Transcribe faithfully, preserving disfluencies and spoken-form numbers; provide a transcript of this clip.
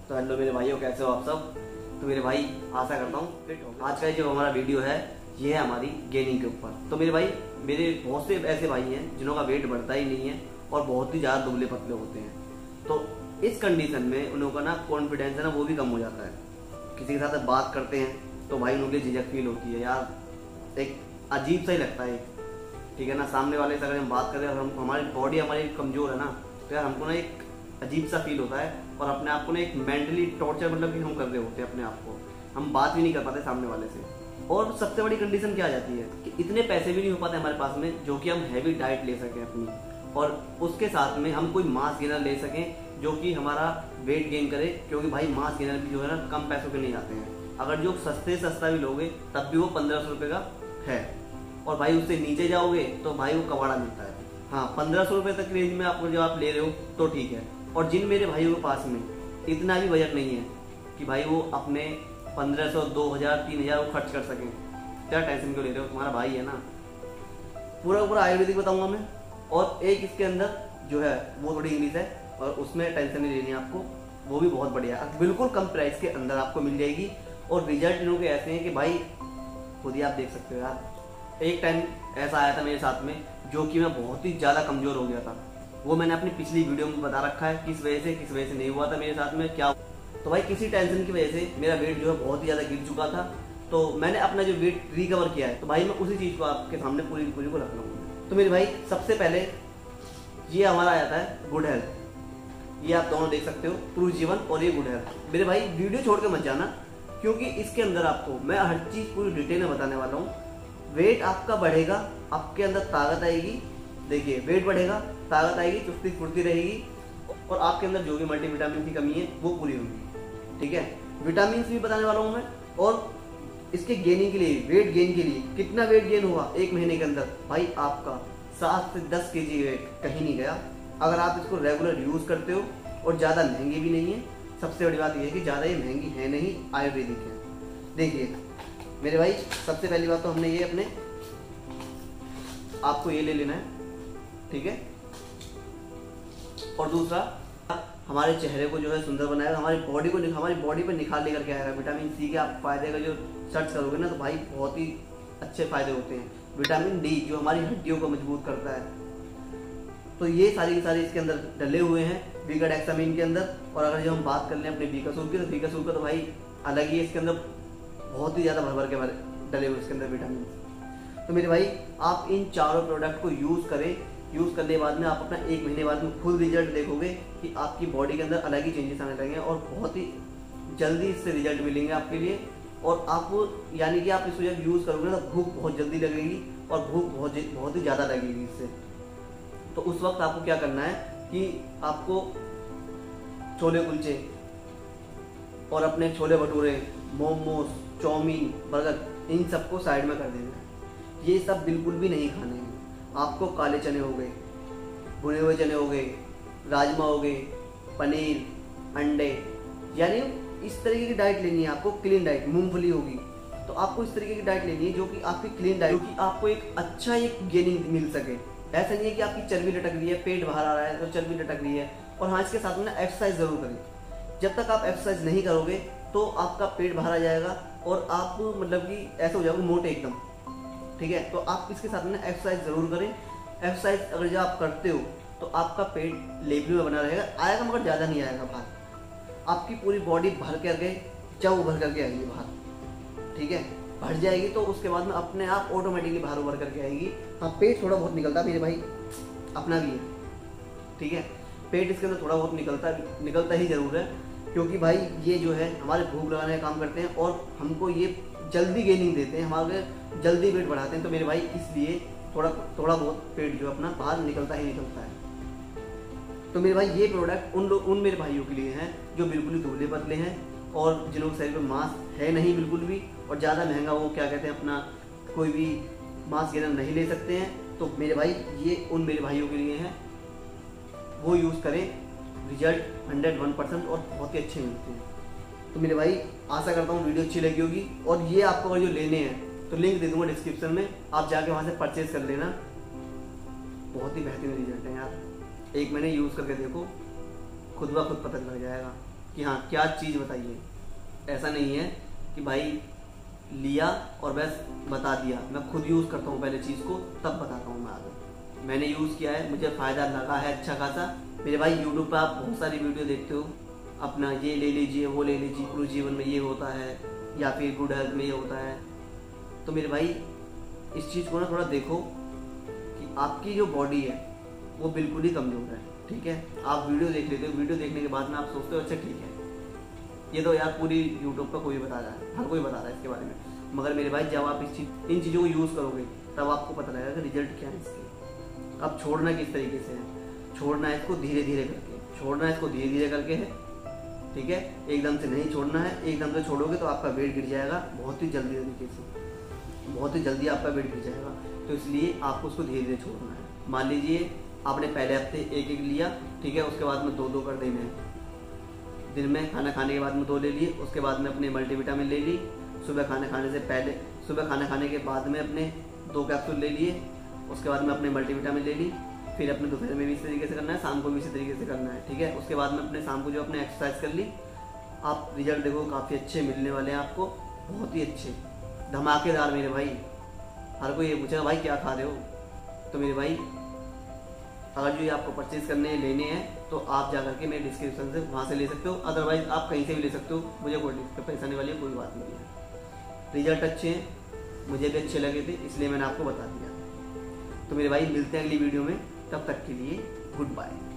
तो हेलो मेरे भाइयों, कैसे हो आप सब। तो मेरे भाई आशा करता हूँ आज का जो हमारा वीडियो है ये है हमारी गेनिंग के ऊपर। तो मेरे भाई मेरे बहुत से ऐसे भाई हैं जिन्हों का वेट बढ़ता ही नहीं है और बहुत ही ज़्यादा दुबले पतले होते हैं। तो इस कंडीशन में उन लोगों का ना कॉन्फिडेंस है ना वो भी कम हो जाता है। किसी के साथ बात करते हैं तो भाई उनके लिए झिझक फील होती है, यार एक अजीब सा ही लगता है, ठीक है ना। सामने वाले से अगर हम बात करें और हम हमारी बॉडी हमारी कमज़ोर है ना तो यार हमको ना एक अजीब सा फील होता है और अपने आप को ना एक मेंटली टॉर्चर मतलब कि हम कर रहे होते हैं अपने आप को, हम बात भी नहीं कर पाते सामने वाले से। और सबसे बड़ी कंडीशन क्या आ जाती है कि इतने पैसे भी नहीं हो पाते हमारे पास में जो कि हम हैवी डाइट ले सकें अपनी, और उसके साथ में हम कोई मास गेनर ले सकें जो कि हमारा वेट गेन करे, क्योंकि भाई मास गेनर भी जो है ना कम पैसों के नहीं आते हैं। अगर जो सस्ते सस्ता भी लोगे तब भी वो पंद्रह सौ रुपये का है, और भाई उससे नीचे जाओगे तो भाई वो कबाड़ा मिलता है। हाँ, पंद्रह सौ रुपये तक रेंज में आपको जो आप ले रहे हो तो ठीक है। और जिन मेरे भाइयों के पास में इतना भी बजट नहीं है कि भाई वो अपने पंद्रह सौ दो हजार तीन हजार वो खर्च कर सकें, क्या टेंशन क्यों ले रहे हो, तुम्हारा भाई है ना। पूरा पूरा आयुर्वेदिक बताऊंगा मैं, और एक इसके अंदर जो है वो थोड़ी इंग्लिश है और उसमें टेंशन नहीं लेनी है आपको, वो भी बहुत बढ़िया है, बिल्कुल कम प्राइस के अंदर आपको मिल जाएगी। और रिजल्ट इनों के ऐसे हैं कि भाई खुद ही आप देख सकते हो यार। एक टाइम ऐसा आया था मेरे साथ में जो कि मैं बहुत ही ज़्यादा कमज़ोर हो गया था, वो मैंने अपनी पिछली वीडियो में बता रखा है किस वजह से किस वजह से नहीं हुआ था मेरे साथ में क्या। तो भाई किसी टेंशन की वजह से मेरा वेट जो है बहुत ही ज़्यादा गिर चुका था, तो मैंने अपना जो वेट रिकवर किया है, तो भाई मैं उसी चीज़ को आपके सामने पूरी पूरी को रख रहा हूँ। तो मेरे भाई सबसे पहले ये हमारा आ जाता है गुड हेल्थ, ये आप दोनों देख सकते हो, प्रू जीवन और ये गुड हेल्थ। मेरे भाई वीडियो छोड़ के मत जाना, क्योंकि इसके अंदर आपको मैं हर चीज़ पूरी डिटेल में बताने वाला हूँ। वेट आपका बढ़ेगा, आपके अंदर ताकत आएगी, देखिए वेट बढ़ेगा, ताकत आएगी, चुस्ती फुर्ती रहेगी, और आपके अंदर जो भी मल्टीविटामिन की कमी है वो पूरी होगी, ठीक है। विटामिन भी बताने वाला हूँ मैं, और इसके गेनिंग के लिए, वेट गेन के लिए कितना वेट गेन हुआ एक महीने के अंदर, भाई आपका सात से दस के जी वेट कहीं नहीं गया, अगर आप इसको रेगुलर यूज करते हो। और ज़्यादा महंगी भी नहीं है, सबसे बड़ी बात यह है कि ज़्यादा ये महंगी है नहीं, आयुर्वेदिक है। देखिए मेरे भाई सबसे पहली बात तो हमने ये अपने आपको ये ले लेना है, ठीक है। और दूसरा हमारे चेहरे को जो है सुंदर बनाएगा, हमारी बॉडी को हमारी बॉडी पर निखार लेकर के आएगा। विटामिन सी के आप फायदे का जो सर्च करोगे ना तो भाई बहुत ही अच्छे फायदे होते हैं। विटामिन डी जो हमारी हड्डियों को मजबूत करता है, तो ये सारी की सारी इसके अंदर डले हुए हैं बीकाडेक्सामिन के अंदर। और अगर जो हम बात कर लें अपने बीकासूर की, तो बीकासूर का तो भाई अलग ही है, इसके अंदर बहुत ही ज़्यादा भर भर के डले हुए इसके अंदर विटामिन। तो मेरे भाई आप इन चारों प्रोडक्ट को यूज़ करें, यूज़ करने के बाद में आप अपना एक महीने बाद में फुल रिजल्ट देखोगे कि आपकी बॉडी के अंदर अलग ही चेंजेस आने लगेंगे और बहुत ही जल्दी इससे रिजल्ट मिलेंगे आपके लिए। और आपको यानी कि आप इसको जब यूज़ करोगे ना तो भूख बहुत जल्दी लगेगी, और भूख बहुत बहुत ही ज़्यादा लगेगी इससे। तो उस वक्त आपको क्या करना है कि आपको छोले कुलचे और अपने छोले भटूरे, मोमोज, चाउमीन, बर्गर, इन सबको साइड में कर देना है। ये सब बिल्कुल भी नहीं खाने हैं आपको। काले चने हो गए, भुने हुए चने हो गए, राजमा हो गए, पनीर, अंडे, यानी इस तरीके की डाइट लेनी है आपको, क्लीन डाइट। मूंगफली होगी, तो आपको इस तरीके की डाइट लेनी है जो कि आपकी क्लीन डाइट, जो कि आपको एक अच्छा एक गेनिंग मिल सके। ऐसा नहीं है कि आपकी चर्बी लटक रही है, पेट बाहर आ रहा है तो चर्बी लटक रही है। और हाँ, इसके साथ में ना एक्सरसाइज जरूर करें। जब तक आप एक्सरसाइज नहीं करोगे तो आपका पेट बाहर आ जाएगा और आप मतलब कि ऐसा हो जाओगे मोटे एकदम, ठीक है। तो आप इसके साथ में ना एक्सरसाइज जरूर करें। एक्सरसाइज अगर जब आप करते हो तो आपका पेट लेवल में बना रहेगा, आएगा मगर ज़्यादा नहीं आएगा बाहर। आपकी पूरी बॉडी भर करके जब उभर करके आएगी बाहर, ठीक है, भर जाएगी तो उसके बाद में अपने आप ऑटोमेटिकली बाहर उभर करके आएगी। हाँ, पेट थोड़ा बहुत निकलता है मेरे भाई, अपना भी है, ठीक है। पेट इसके अंदर थोड़ा बहुत निकलता निकलता ही ज़रूर है, क्योंकि भाई ये जो है हमारे भूख लगाने का काम करते हैं और हमको ये जल्दी गेनिंग देते हैं, हमारे जल्दी वेट बढ़ाते हैं। तो मेरे भाई इसलिए थोड़ा थोड़ा बहुत पेट जो अपना बाहर निकलता ही निकलता है। तो मेरे भाई ये प्रोडक्ट उन लोग उन मेरे भाइयों के लिए हैं जो बिल्कुल ही दुबले पतले हैं और जिन लोग शरीर पर मांस है नहीं बिल्कुल भी, और ज़्यादा महंगा वो क्या कहते हैं अपना कोई भी मांस गेनर नहीं ले सकते हैं। तो मेरे भाई ये उन मेरे भाइयों के लिए हैं, वो यूज़ करें, रिजल्ट हंड्रेड वन परसेंट और बहुत ही अच्छे मिलते हैं। तो मेरे भाई आशा करता हूँ वीडियो अच्छी लगी होगी, और ये आपको अगर जो लेने हैं तो लिंक दे दूंगा डिस्क्रिप्शन में, आप जाके वहाँ से परचेज कर लेना। बहुत ही बेहतरीन रिजल्ट है यार, एक महीने यूज़ करके देखो, खुद ब खुद पता लग जाएगा। कि हाँ क्या चीज़ बताइए। ऐसा नहीं है कि भाई लिया और बस बता दिया, मैं खुद यूज़ करता हूँ पहले चीज़ को तब बताता हूँ मैं आगे। मैंने यूज़ किया है, मुझे फ़ायदा लगा है अच्छा खासा। मेरे भाई यूट्यूब पर आप बहुत सारी वीडियो देखते हो, अपना ये ले लीजिए वो ले लीजिए, क्रू जीवन में ये होता है या फिर गुड हेल्थ में ये होता है। तो मेरे भाई इस चीज़ को ना थोड़ा देखो कि आपकी जो बॉडी है वो बिल्कुल ही कमज़ोर है, ठीक है। आप वीडियो देख लेते हो, वीडियो देखने के बाद में आप सोचते हो अच्छा ठीक है, ये तो यार पूरी यूट्यूब पर कोई बता रहा है, हर कोई बता रहा है इसके बारे में। मगर मेरे भाई जब आप इस चीज इन चीज़ों को यूज़ करोगे तब आपको पता लगेगा कि रिजल्ट क्या है इसके। अब छोड़ना किस तरीके से है, छोड़ना है इसको धीरे धीरे करके, छोड़ना है इसको धीरे धीरे करके है, ठीक है। एकदम से नहीं छोड़ना है, एकदम से छोड़ोगे तो आपका वेट गिर जाएगा बहुत ही जल्दी तरीके से, बहुत ही जल्दी आपका वेट गिर जाएगा। तो इसलिए आपको उसको धीरे धीरे छोड़ना है। मान लीजिए आपने पहले हफ्ते एक एक लिया, ठीक है, उसके बाद में दो दो कर देने हैं। दिन में खाना खाने के बाद में दो ले लिए, उसके बाद में अपने मल्टीविटामिन ले ली। सुबह खाना खाने से पहले, सुबह खाना खाने के बाद में अपने दो कैप्सूल ले लिए, उसके बाद में अपने मल्टीविटामिन ले ली। फिर अपने दोपहर में भी इसी तरीके से करना है, शाम को भी इसी तरीके से करना है, ठीक है। उसके बाद में अपने शाम को जो अपने एक्सरसाइज कर ली, आप रिजल्ट देखो काफ़ी अच्छे मिलने वाले हैं आपको, बहुत ही अच्छे धमाकेदार। मेरे भाई हर कोई ये पूछेगा भाई क्या खा रहे हो, तो मेरे भाई अगर जो ये आपको परचेज करने हैं, लेने हैं, तो आप जा करके मेरे डिस्क्रिप्शन से वहाँ से ले सकते हो। अदरवाइज आप कहीं से भी ले सकते हो, मुझे कोई परेशानी वाली कोई बात नहीं है। रिजल्ट अच्छे हैं, मुझे भी अच्छे लगे थे, इसलिए मैंने आपको बता दिया। तो मेरे भाई मिलते हैं अगली वीडियो में, तब तक के लिए गुड बाय।